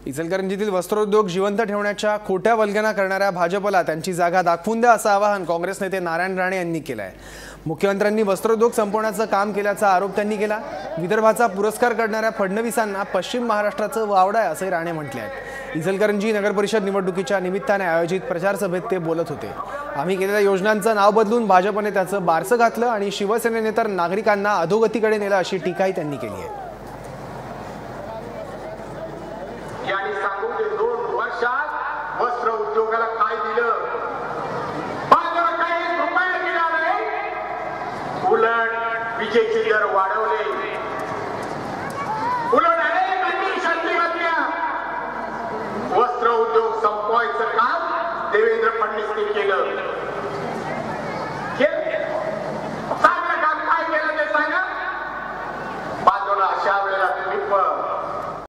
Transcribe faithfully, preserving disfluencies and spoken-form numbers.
इचलकरंजीतील वस्त्रोद्योग जिवंत ठेवण्याच्या खोट्या वल्गना करणाऱ्या भाजपला त्यांची जागा दाखवून द्या असं आवाहन काँग्रेस नेते नारायण राणे यांनी केलं आहे। मुख्यमंत्र्यांनी वस्त्रोद्योग संपवण्याचं काम केल्याचा आरोप त्यांनी केला। विदर्भाचा पुरस्कार करणाऱ्या फडणवीसांना पश्चिम महाराष्ट्राचं वावड आहे असे राणे म्हटले आहेत। इचलकरंजी नगर परिषद निवडणुकीच्या निमित्ताने आयोजित प्रचार सभेत ते बोलत होते। आम्ही केलेल्या योजनांचं नाव बदलून भाजपने त्याचं बारसं घातलं आणि शिवसेनेने तर नागरिकांना अधोगतीकडे नेलं अशी टीकाही त्यांनी केली आहे। यांनी सांगून ते दोन वर्षात वस्त्र उद्योगाला काय दिलं, बाजारात काही रुपये दिला नाही, उलट विजेचे दर वाढवले, उलट अनेक अटी शर्ती घातल्या। वस्त्र उद्योग संपवायचं काम देवेंद्र फडणवीसने केलं।